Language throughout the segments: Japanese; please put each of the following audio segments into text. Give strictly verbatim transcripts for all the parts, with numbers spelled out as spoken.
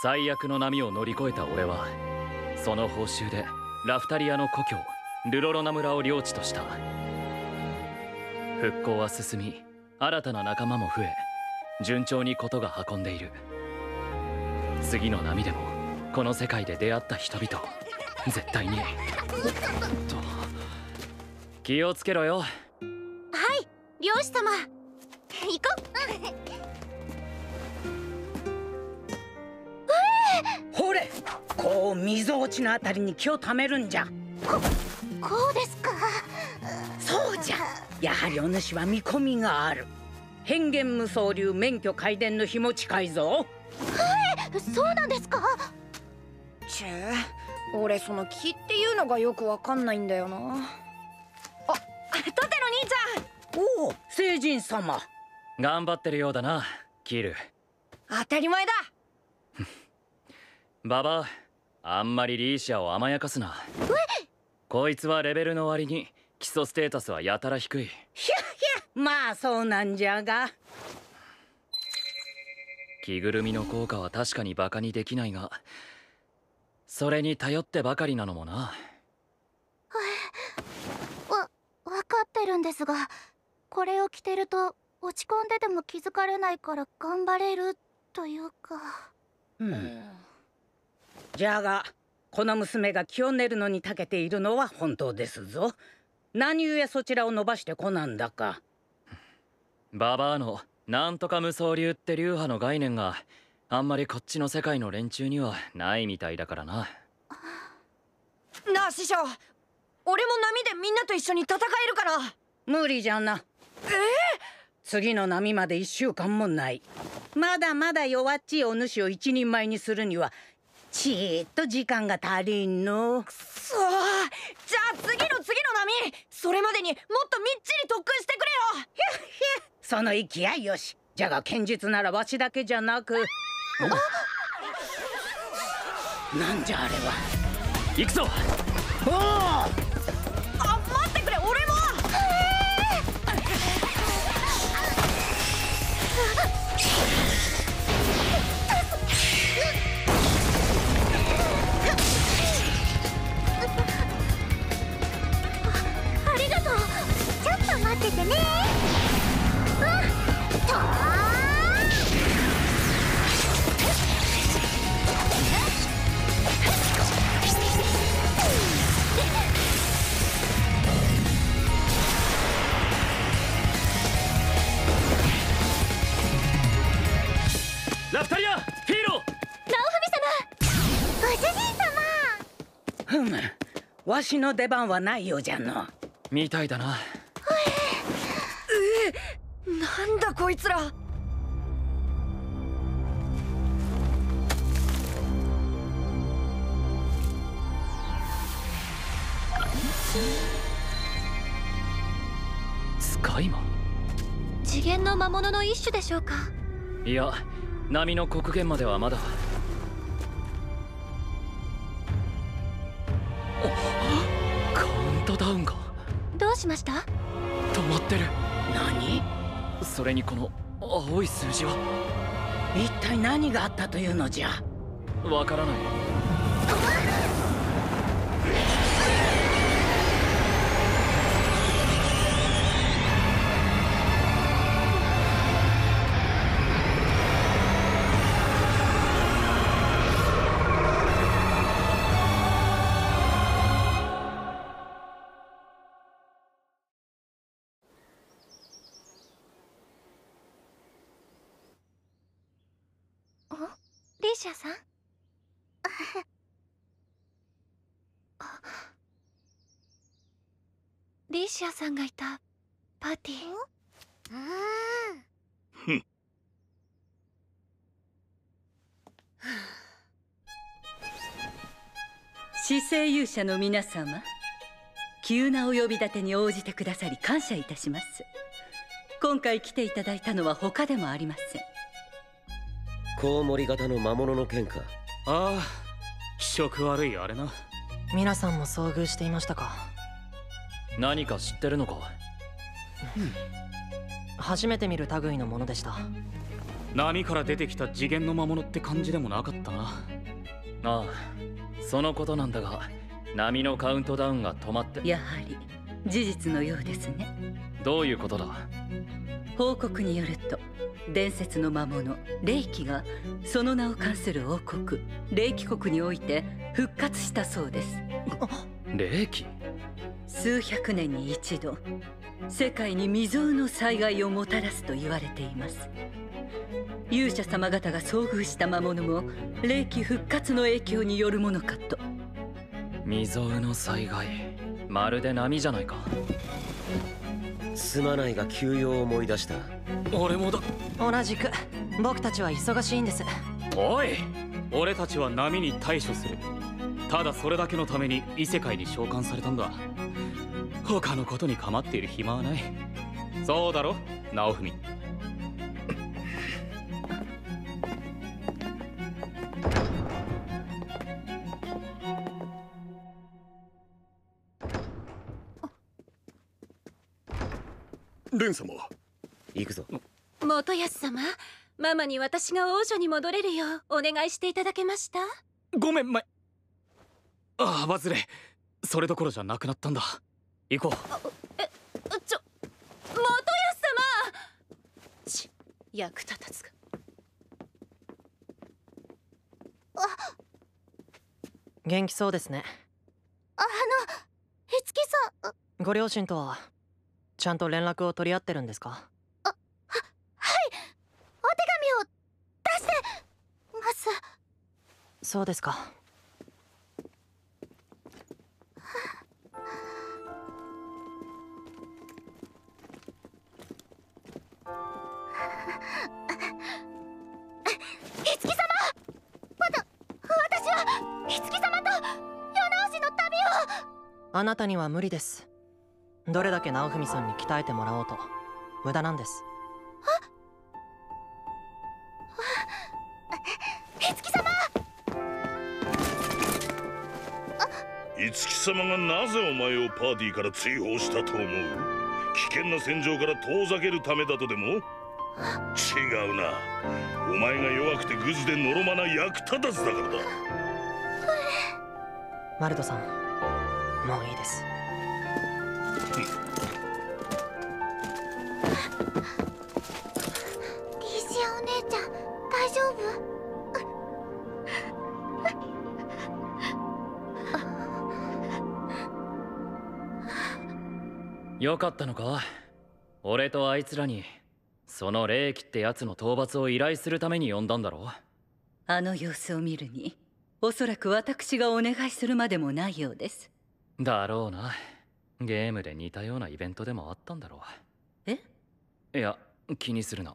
最悪の波を乗り越えた俺はその報酬でラフタリアの故郷ルロロナ村を領地とした。復興は進み、新たな仲間も増え、順調に事が運んでいる。次の波でもこの世界で出会った人々を絶対にと気をつけろよ。 はい、漁師様行こう。ほれ、こう溝落ちのあたりに気をためるんじゃ。 ここうですか。 そうじゃ、やはりお主は見込みがある。変幻無双流免許開伝の日も近いぞ。 はい、そうなんですか。 ちゅう、俺その気っていうのがよくわかんないんだよな。あ、盾の兄ちゃん。 おお、聖人様。 頑張ってるようだな、キル。 当たり前だ。 ババア、あんまりリーシアを甘やかすな。こいつはレベルの割に基礎ステータスはやたら低い。 ひゃひゃ、まあそうなんじゃが。 着ぐるみの効果は確かにバカにできないが、それに頼ってばかりなのもな。 わ、分かってるんですが、これを着てると落ち込んででも気づかれないから頑張れるというか。 うん。じゃがこの娘が気を練るのに長けているのは本当ですぞ。何故そちらを伸ばしてこなんだか。 ババアのなんとか無双流って流派の概念があんまりこっちの世界の連中にはないみたいだからな。 なあ師匠、俺も波でみんなと一緒に戦えるかな。 無理じゃな。 えー、 次の波までいっしゅうかんもない。まだまだ弱っちいお主を一人前にするにはちーっと時間が足りんの。 くそー、じゃあ次の次の波、それまでにもっとみっちり特訓してくれよ。 ひゃひゃ、その意気やよし。じゃが剣術ならわしだけじゃなく、なんじゃあれは。 行くぞ。 おお、 あ、待ってくれ、俺も。 あ、ありがとう。ちょっと待っててね。うん、とーラフタリア、ヒーロー。 ラオフミ様、ご主人様。 ふむ、わしの出番はないようじゃの。 みたいだな。 えー、なんだこいつら。 使い魔？ 次元の魔物の一種でしょうか。 いや、波の極限まではまだ。カウントダウンがどうしました？ 止まってる。 何？ それにこの青い数字は一体何があったというのじゃ。 わからない。 リーシャさん。リーシアさんがいたパーティー。 ふん。 死生勇者の皆様、急なお呼び立てに応じてくださり感謝いたします。今回来ていただいたのは他でもありません。 コウモリ型の魔物の件か。 ああ、気色悪いあれな。 皆さんも遭遇していましたか。 何か知ってるのか？ 初めて見る類のものでした。 波から出てきた次元の魔物って感じでもなかったな。 ああ、そのことなんだが、波のカウントダウンが止まって。 やはり事実のようですね。 どういうことだ？ 報告によると、伝説の魔物霊気がその名を冠する王国霊気国において復活したそうです。 霊気？ 数百年に一度、世界に未曾有の災害をもたらすと言われています。勇者様方が遭遇した魔物も霊気復活の影響によるものかと。 未曾有の災害、まるで波じゃないか。 すまないが休養を思い出した。 俺もだ。 同じく僕たちは忙しいんです。 おい、俺たちは波に対処する。ただそれだけのために異世界に召喚されたんだ。他のことに構っている暇はない。そうだろ、直文。 蓮様、 行くぞ。 元康様、ママに私が王女に戻れるようお願いしていただけました？ ごめん、まああ、忘れ。それどころじゃなくなったんだ。行こう。 え、ちょ、元康様！ち、役立たずが。 あ、 元気そうですね。 あの、いつきさん。 ご両親とはちゃんと連絡を取り合ってるんですか？ あ、は、はい。お手紙を出してます。 そうですか。 いつき様、また私はいつき様と世直しの旅を。 あなたには無理です。どれだけ直文さんに鍛えてもらおうと無駄なんです。 いつき様。 いつき様がなぜお前をパーティーから追放したと思う？危険な戦場から遠ざけるためだとでも？違うな。お前が弱くてグズでのろまな役立たずだからだ。 マルドさん、もういいです。 リーシアお姉ちゃん、大丈夫？ よかったのか？俺とあいつらにその霊気ってやつの討伐を依頼するために呼んだんだろ？ あの様子を見るに、おそらく私がお願いするまでもないようです。 だろうな。ゲームで似たようなイベントでもあったんだろう。 え？ いや、気にするな。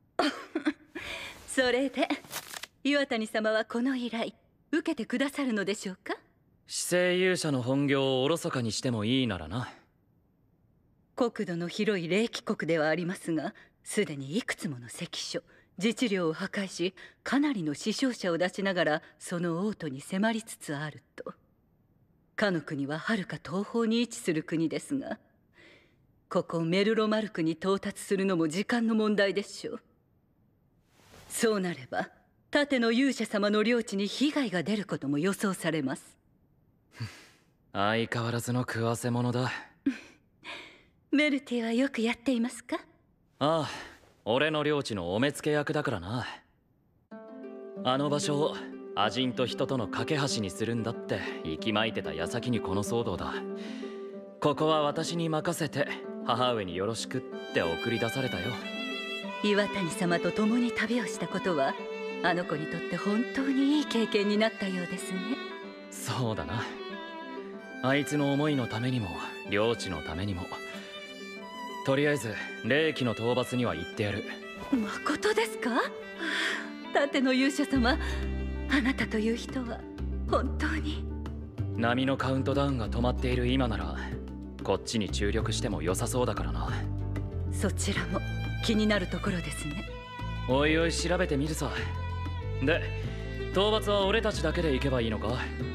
それで岩谷様はこの依頼受けてくださるのでしょうか？ 死生勇者の本業をおろそかにしてもいいならな。 国土の広い霊気国ではありますが、すでにいくつもの関所自治領を破壊し、かなりの死傷者を出しながらその王都に迫りつつあると。かの国ははるか東方に位置する国ですが、ここメルロマルクに到達するのも時間の問題でしょう。そうなれば盾の勇者様の領地に被害が出ることも予想されます。 相変わらずの食わせ者だ。 メルティはよくやっていますか？ ああ、俺の領地のお目付け役だからな。あの場所をアジンと人との架け橋にするんだって息巻いてた矢先にこの騒動だ。ここは私に任せて母上によろしくって送り出されたよ。 岩谷様と共に旅をしたことはあの子にとって本当にいい経験になったようですね。 そうだな。あいつの思いのためにも領地のためにも、とりあえず霊気の討伐には行ってやる。 まことですか？盾の勇者様、あなたという人は本当に。 波のカウントダウンが止まっている今ならこっちに注力しても良さそうだからな。 そちらも気になるところですね。 おいおい調べてみるさ。で、討伐は俺たちだけで行けばいいのか？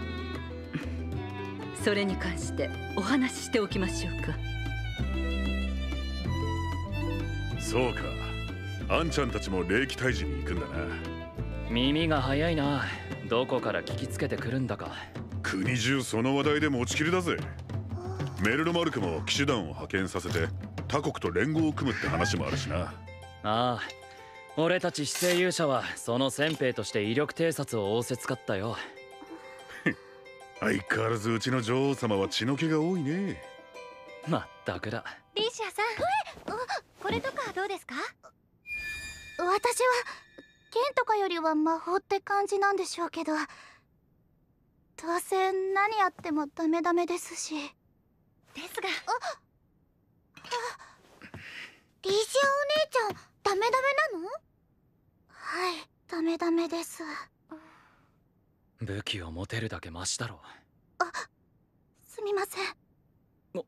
それに関してお話ししておきましょうか。 そうか、 アンちゃんたちも霊気退治に行くんだな。 耳が早いな。どこから聞きつけてくるんだか。 国中その話題で持ちきりだぜ。メルロマルクも騎士団を派遣させて他国と連合を組むって話もあるしな。 ああ、俺たち死生勇者はその先兵として威力偵察を仰せつかったよ。 相変わらずうちの女王様は血の気が多いね。 まったくだ。 リシアさん、これとかどうですか？ 私は剣とかよりは魔法って感じなんでしょうけど、どうせ何やってもダメダメですし。 ですが、 あリシアお姉ちゃんダメダメなの？はい、ダメダメです。 武器を持てるだけマシだろ。 あ、すみません。 お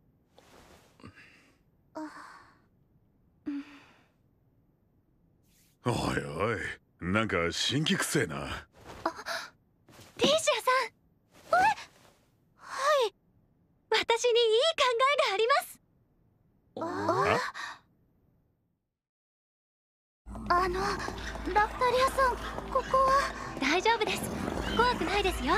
あ、 うん、おいおい、なんか辛気くせえな。あ、 リシアさん。 え、はい。 私にいい考えがあります。 ああの、ラフタリアさん、ここは大丈夫です。怖くないですよ。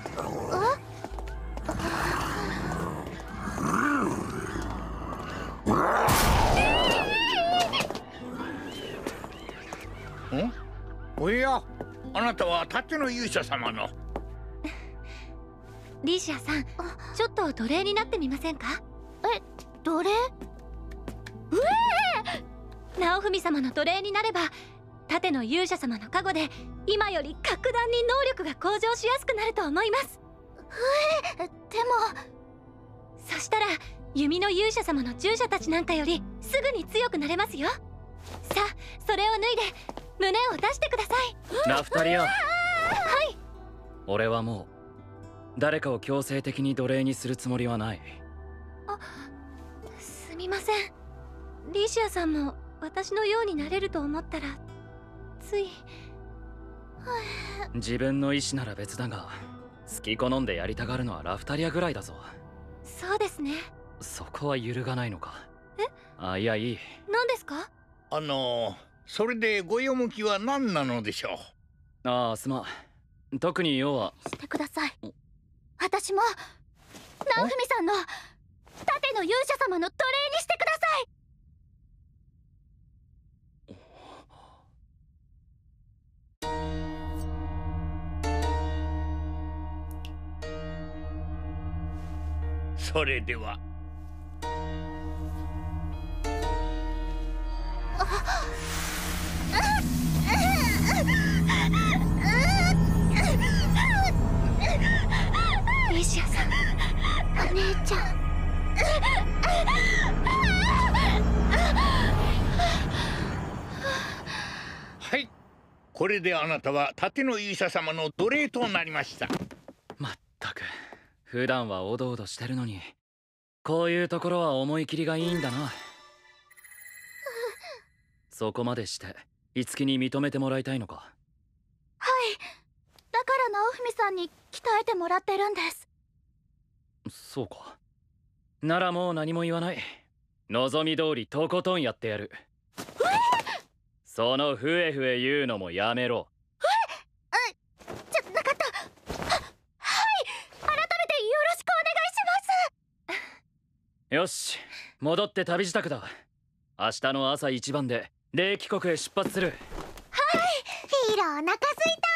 え？ん？おや、あなたは盾の勇者様の。 リシアさん、ちょっと奴隷になってみませんか？ え、奴隷？うえー！直文様の奴隷になれば、盾の勇者様の加護で今より格段に能力が向上しやすくなると思います。 えー、でもそしたら弓の勇者様の従者たちなんかよりすぐに強くなれますよ。さあ、それを脱いで胸を出してください。 ラフタリア。 はい。 俺はもう誰かを強制的に奴隷にするつもりはない。 あ、すみません。リシアさんも私のようになれると思ったらつい。 自分の意思なら別だが、好き好んでやりたがるのはラフタリアぐらいだぞ。 そうですね。 そこは揺るがないのか。 え？ あ、いやいい。 何ですか？ あのそれでご用向きは何なのでしょう？ああ、すまん。特に用は。 してください。私も直文さんの盾の勇者様の奴隷にしてください。 それでは。 リシアさん、 お姉ちゃん。 はい、これであなたは盾の勇者様の奴隷となりました。 まったく、普段はおどおどしてるのにこういうところは思い切りがいいんだな。そこまでして樹に認めてもらいたいのか？ はい、だから直文さんに鍛えてもらってるんです。 そうか。ならもう何も言わない。望み通りとことんやってやる。 え？ そのふえふえ言うのもやめろ。 え？あ、じゃなかった。は、はい、改めてよろしくお願いします。 よし、戻って旅支度だ。明日の朝一番で霊気国へ出発する。 はい、ヒーローお腹すいた。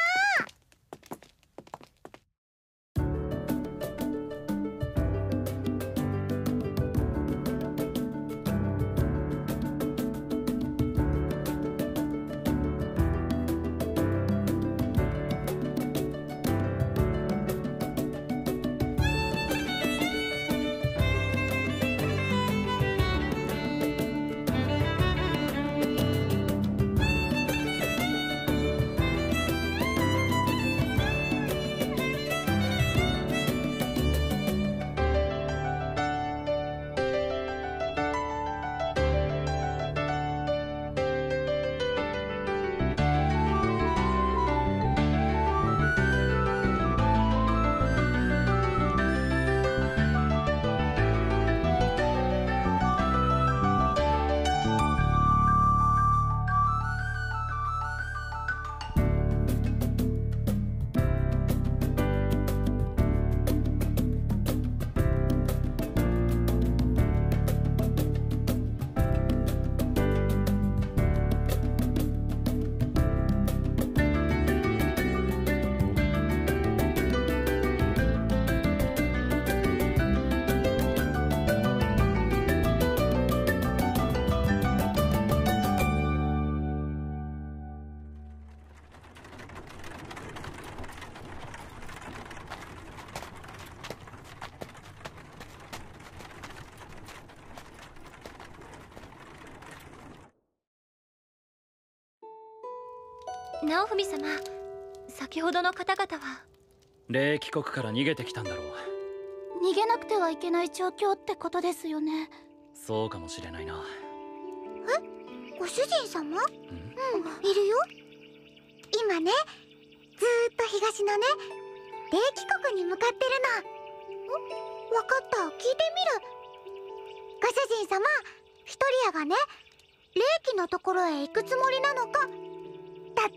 直文様、先ほどの方々は霊気国から逃げてきたんだろう。 逃げなくてはいけない状況ってことですよね。 そうかもしれないな。 え、ご主人様？うん、いるよ。今ね、ずーっと東のね、霊気国に向かってるの。わかった、聞いてみる。ご主人様、フィトリアがね、霊気のところへ行くつもりなのかだって。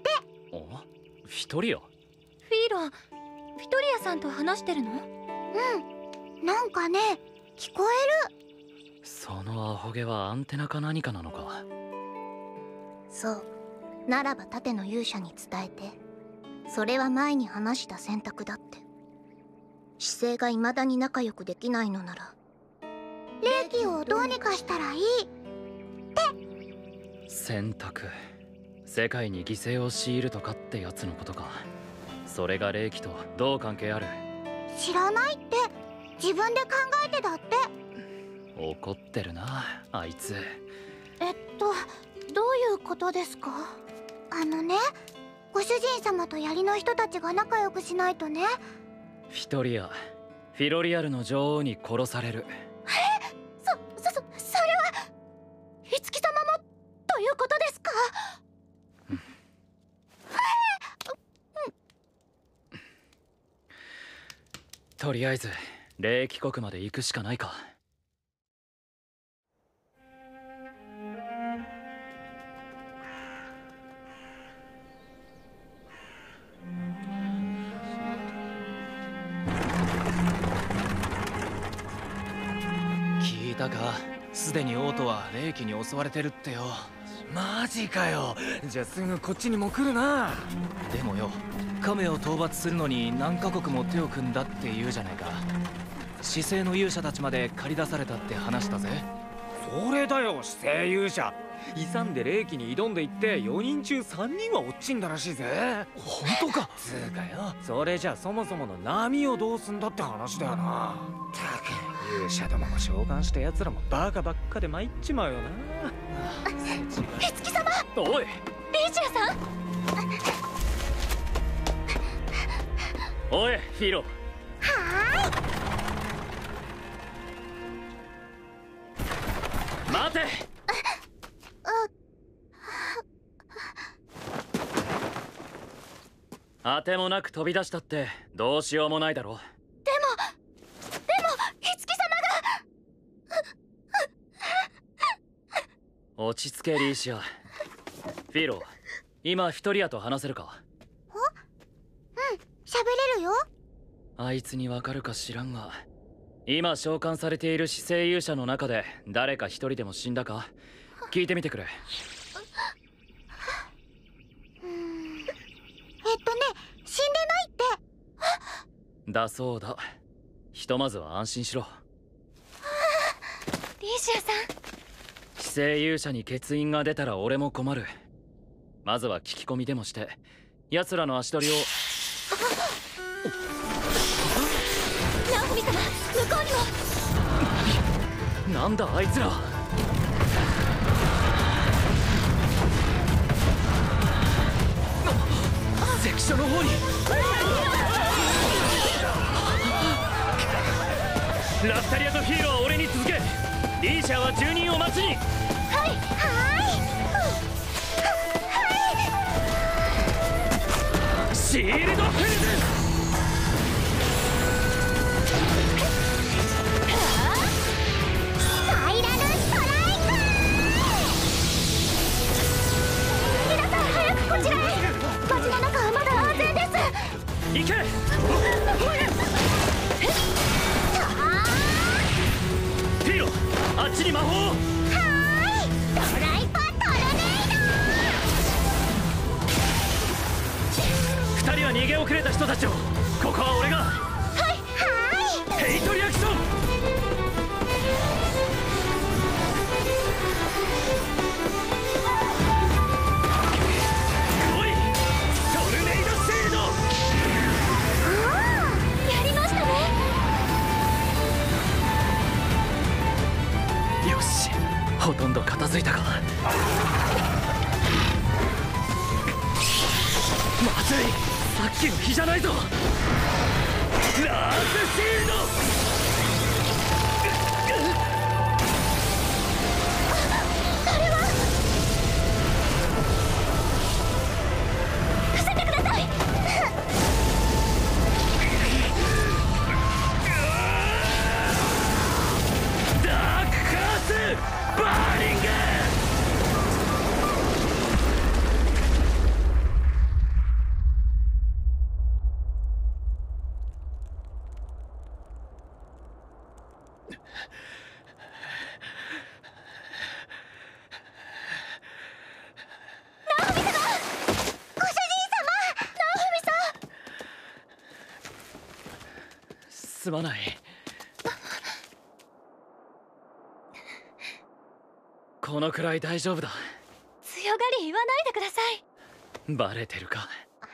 お？フィトリア？ フィーロ、フィトリアさんと話してるの？ うん、なんかね、聞こえる。 そのアホ毛はアンテナか何かなのか。 そう、ならば盾の勇者に伝えて、それは前に話した選択だって。姿勢が未だに仲良くできないのなら、霊気をどうにかしたらいいって選択。世界に犠牲を強いるとかってやつのことか。それが霊気とどう関係ある？ 知らないって、自分で考えてだって。 怒ってるなあいつ。 えっとどういうことですか？あのね、ご主人様と槍の人たちが仲良くしないとね。 フィトリア、フィロリアルの女王に殺される。 え、そ、そ、そ、それは五木様もということですか？ うんうん、 とりあえず霊気国まで行くしかないか。 聞いたか？すでに王都は霊気に襲われてるってよ。マジかよ。じゃあすぐこっちにも来るな。でもよ、亀を討伐するのに何カ国も手を組んだって言うじゃないか。死生の勇者たちまで駆り出されたって話したぜ。それだよ、死生勇者。勇んで霊気に挑んでいってよにん中さんにんは落ちんだらしいぜ。本当か？つうかよ、それじゃそもそもの波をどうすんだって話だよな。たく勇者どもも召喚した奴らもバカばっかで参っちまうよな。 五木様。 おい、 リーシアさん。 おいフィロ。 はーい、待て。あてもなく飛び出したってどうしようもないだろ。 でもでも五木様が落ち着けリーシア。フィロ、今フィトリアと話せるか？ お？うん、喋れるよ。 あいつにわかるか知らんが、今召喚されている死生勇者の中で誰か一人でも死んだか聞いてみてくれ。 えっとね、死んでないって。 だそうだ。ひとまずは安心しろ。 リーシアさん。 死生勇者に欠員が出たら俺も困る。まずは聞き込みでもして奴らの足取りを。 直文様、向こうにも。 なんだあいつら。関所の方に。ラフタリアとヒーローは俺に続け、リーシャーは住人を待ちに。 はいはい、 シールドフェルズ。 スパイラルストライク。皆さん早くこちらへ。街の中はまだ安全です。 行け。フィーロ、あっちに魔法を。 はーい、ドライパトルネード。 二人は逃げ遅れた人たちを。ここは俺が。 はいはい。 ヘイトリアクション。来い、トルネードシールド。 やりましたね。 よし、ほとんど片付いたか。 まずい、さっきの日じゃないぞ。ラースシールド。 あれは伏せてください。 ダークカースバーニング。 すまない。このくらい大丈夫だ。 強がり言わないでください。 バレてるか。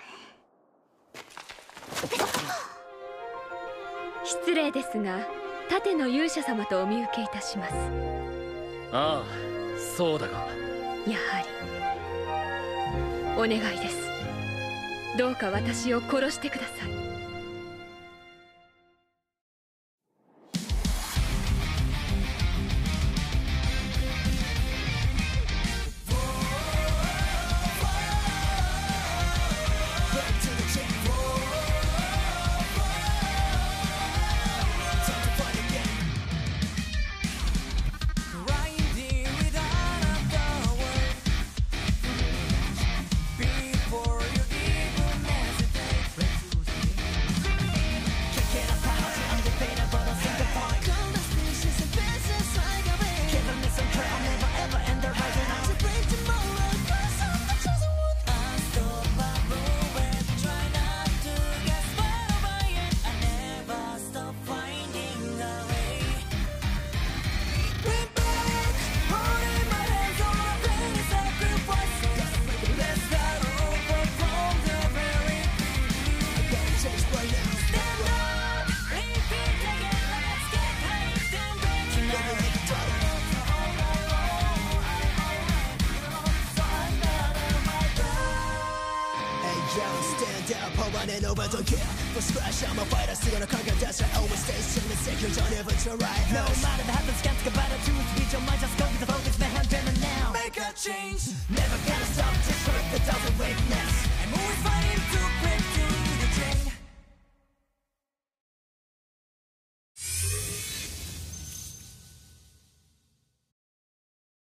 失礼ですが、盾の勇者様とお見受けいたします。 ああ、そうだが。 やはりお願いです。どうか私を殺してください。 Never gonna stop, just hurt the doesn't weakness.